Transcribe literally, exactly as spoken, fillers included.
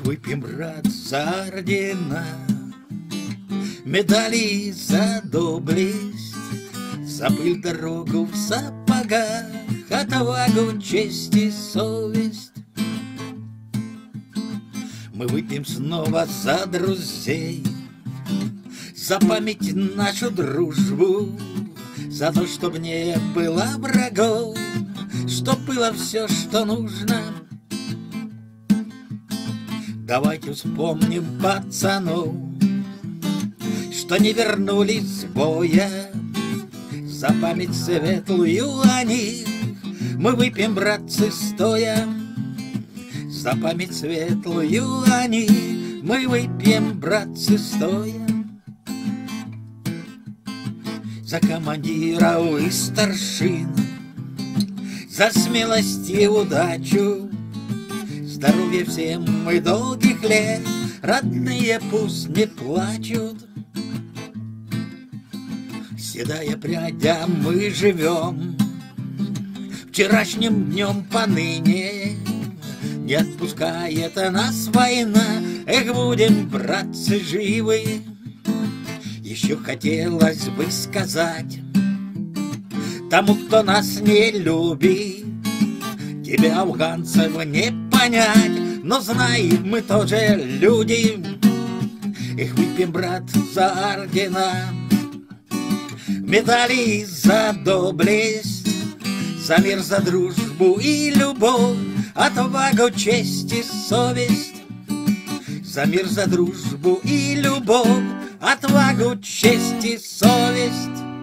выпьем, брат, за ордена, медали за доблесть, за пыль дорогу в сапогах, отвагу, честь и совесть. Мы выпьем снова за друзей, за память нашу дружбу, за то, чтоб не было врагов, чтоб было все, что нужно. Давайте вспомним пацанов, что не вернулись с боя, за память светлую о них. Мы выпьем, братцы, стоя, за память светлую о них. Мы выпьем, братцы, стоя, за командиров и старшин, за смелость и удачу, здоровья всем и долгих лет, родные пусть не плачут. Седая прядя мы живем, вчерашним днем поныне, не отпускает нас война. Эх, будем, братцы, живы. Еще хотелось бы сказать тому, кто нас не любит: тебя, афганцев, не понять, но знай, мы тоже люди. Эх, выпьем, брат, за ордена, медали за доблесть, за мир, за дружбу и любовь, отвагу, честь и совесть. За мир, за дружбу и любовь, отвагу, честь и совесть.